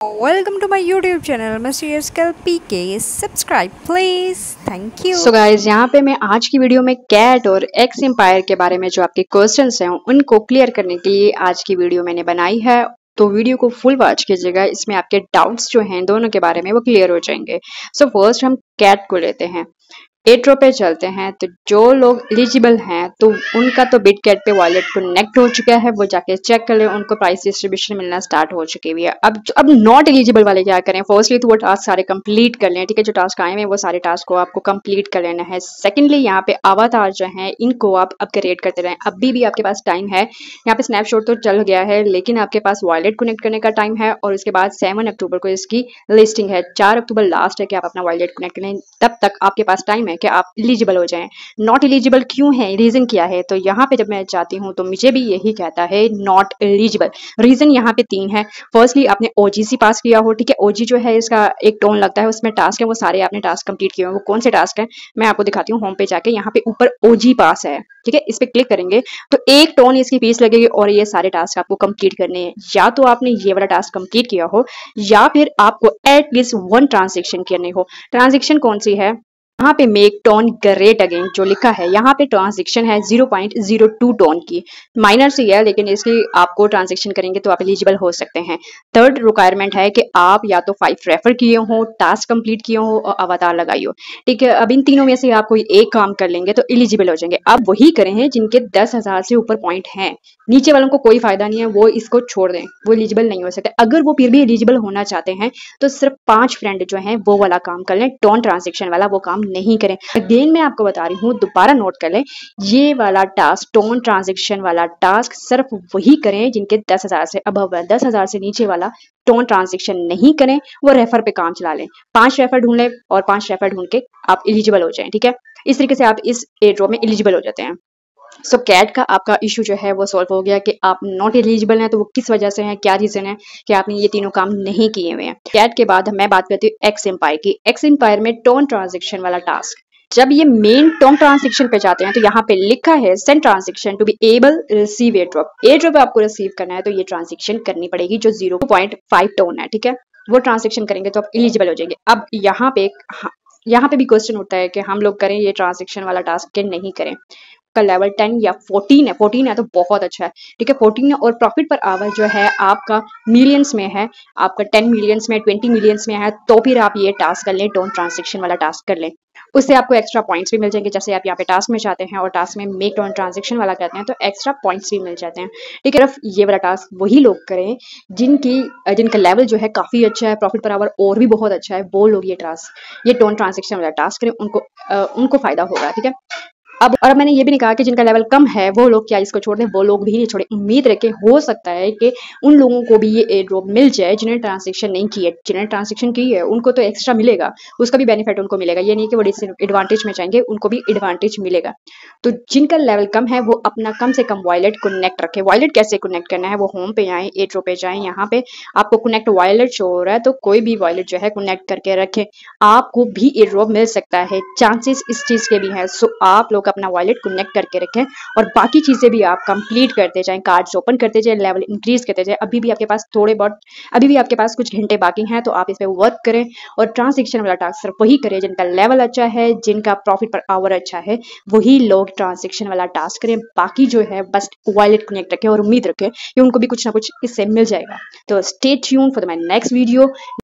Welcome to my YouTube channel, Mr. Skill PK. Subscribe, please. Thank you. So guys यहाँ पे मैं आज की वीडियो में कैट और एक्स एम्पायर के बारे में जो आपके क्वेश्चंस हैं उनको क्लियर करने के लिए आज की वीडियो मैंने बनाई है। तो वीडियो को फुल वॉच कीजिएगा, इसमें आपके डाउट्स जो हैं दोनों के बारे में वो क्लियर हो जाएंगे। सो फर्स्ट हम कैट को लेते हैं। एट्रो पे चलते हैं। तो जो लोग एलिजिबल हैं तो उनका तो बिट कैट पे वॉलेट कनेक्ट हो चुका है, वो जाके चेक कर ले, उनको प्राइस डिस्ट्रीब्यूशन मिलना स्टार्ट हो चुकी हुई है। अब नॉट एलिजिबल वाले क्या करें? फर्स्टली तो वो टास्क सारे कंप्लीट कर लें, ठीक है। जो टास्क आए हैं वो सारे टास्क को आपको कंप्लीट कर लेना है। सेकेंडली यहाँ पे अवतार जो है इनको आप अपग्रेड करते रहें, अभी भी आपके पास टाइम है। यहाँ पे स्नैपशॉट तो चल गया है लेकिन आपके पास वॉलेट कनेक्ट करने का टाइम है और उसके बाद 7 अक्टूबर को इसकी लिस्टिंग है। 4 अक्टूबर लास्ट है कि आप अपना वॉलेट कनेक्ट करें, तब तक आपके पास टाइम है कि आप एलिजिबल हो जाएं। नॉट एलिजिबल क्यों है, रीजन क्या है? तो यहाँ पे जब मैं जाती हूँ तो मुझे भी यही कहता है नॉट एलिजिबल। रीजन यहाँ पे 3 है। फर्स्टली आपने ओजीसी पास किया हो, ठीक है। ओजी जो है इसका एक टोन लगता है, उसमें टास्क है, वो सारे आपने टास्क कंप्लीट किए हो। वो कौन से टास्क है मैं आपको दिखाती हूँ। होम पे जाके यहाँ पे ऊपर ओजी पास है, ठीक है, इस पे क्लिक करेंगे तो 1 टोन इसकी फीस लगेगी और ये सारे टास्क आपको कंप्लीट करने हैं। या तो आपने ये वाला टास्क कंप्लीट किया हो या फिर आपको एटलीस्ट 1 ट्रांजेक्शन करनी हो। ट्रांजेक्शन कौन सी है? यहाँ पे मेक टोन ग्रेट अगेन जो लिखा है, यहाँ पे ट्रांजेक्शन है 0.02 टोन की। माइनर सी है लेकिन इसकी आपको ट्रांजेक्शन करेंगे तो आप एलिजिबल हो सकते हैं। थर्ड रिक्वायरमेंट है कि आप या तो 5 रेफर किए हो, टास्क कंप्लीट किए हो और अवतार लगाई हो, ठीक है। अब इन तीनों में से आप कोई एक काम कर लेंगे तो एलिजिबल हो जाएंगे। अब वही करें हैं जिनके 10,000 से ऊपर पॉइंट हैं। नीचे वालों को कोई फायदा नहीं है, वो इसको छोड़ दें, वो एलिजिबल नहीं हो सकते। अगर वो फिर भी एलिजिबल होना चाहते हैं तो सिर्फ 5 फ्रेंड जो हैं वो वाला काम कर लें, टोन ट्रांजेक्शन वाला वो काम नहीं करें। अगेन मैं आपको बता रही हूँ, दोबारा नोट कर लें, ये वाला टास्क टोन ट्रांजेक्शन वाला टास्क सिर्फ वही करें जिनके 10,000 से अबव है। 10,000 से नीचे वाला टोन ट्रांजेक्शन नहीं करें, वो रेफर पे काम चला लें। 5 रेफर ढूंढ लें और 5 रेफर ढूंढ के आप एलिजिबल हो जाएं, ठीक है। इस तरीके से आप इस एड्रॉप में एलिजिबल हो जाते हैं। सो कैट का आपका इशू जो है वो सॉल्व हो गया कि आप नॉट एलिजिबल हैं, तो वो किस वजह से है, क्या रीजन है कि आपने ये तीनों काम नहीं किए हुए हैं। कैट के बाद मैं बात करती हूँ एक्स एम्पायर की। एक्स एम्पायर में टोन ट्रांजेक्शन वाला टास्क, जब ये मेन टोन ट्रांजेक्शन पे जाते हैं तो यहाँ पे लिखा है send transaction to be able receive airdrop. Airdrop आपको रिसीव करना है तो ये ट्रांजेक्शन करनी पड़ेगी जो 0.5 टोन है, ठीक है। वो ट्रांजेक्शन करेंगे तो आप एलिजिबल हो जाएंगे। अब यहाँ पे भी क्वेश्चन उठता है कि हम लोग करें ये ट्रांजेक्शन वाला टास्क के नहीं करें। का लेवल 10 या 14 है, 14 है तो बहुत अच्छा है, ठीक है। 14 है और प्रॉफिट पर आवर जो है आपका मिलियंस में है, आपका 10 मिलियंस में, 20 मिलियंस में है, तो फिर आप ये टास्क कर लें, टोन ट्रांजेक्शन वाला टास्क कर लें। उससे आपको एक्स्ट्रा पॉइंट्स भी मिल जाएंगे। जैसे आप यहाँ पे टास्क में जाते हैं और टास्क में मेक टोन ट्रांजेक्शन वाला करते हैं तो एक्स्ट्रा पॉइंट्स भी मिल जाते हैं, ठीक है। सिर्फ ये वाला टास्क वही लोग करें जिनका लेवल जो है काफी अच्छा है, प्रॉफिट पर आवर और भी बहुत अच्छा है, वो लोग ये टोन ट्रांजेक्शन वाला टास्क करें, उनको फायदा होगा, ठीक है। अब मैंने ये भी नहीं कहा कि जिनका लेवल कम है वो लोग क्या इसको छोड़ दें, वो लोग भी नहीं छोड़े। उम्मीद रखें, हो सकता है कि उन लोगों को भी ये एयर ड्रॉप मिल जाए जिन्हें ट्रांजेक्शन नहीं की है। जिन्हें ट्रांजेक्शन की है उनको तो एक्स्ट्रा मिलेगा, उसका भी बेनिफिट उनको मिलेगा। ये नहीं कि वो एडवांटेज में जाएंगे, उनको भी एडवांटेज मिलेगा। तो जिनका लेवल कम है वो अपना कम से कम वॉलेट कनेक्ट रखे। वॉलेट कैसे कनेक्ट करना है? वो होम पे आए, एयर ड्रॉप पे जाए, यहाँ पे आपको कनेक्ट वॉलेट शो हो रहा है तो कोई भी वॉलेट जो है कनेक्ट करके रखें, आपको भी एयर ड्रॉप मिल सकता है। चांसेस इस चीज के भी हैं। सो आप लोग अपना वॉलेट कनेक्ट करके रखें और बाकी चीजें भी आप कंप्लीट करते जाएं, कार्ड्स ओपन करते जाएं, लेवल इंक्रीज करते जाएं। अभी भी आपके पास कुछ घंटे बाकी हैं तो आप इस पे वर्क करें और ट्रांजेक्शन वाला टास्क सिर्फ वही करें जिनका लेवल अच्छा है, जिनका प्रॉफिट पर आवर अच्छा है, वही लोग ट्रांजेक्शन वाला टास्क करें। बाकी जो है बस वॉलेट कनेक्ट रखें और उम्मीद रखें कि उनको भी कुछ ना कुछ इससे मिल जाएगा। तो stay tuned for my next video.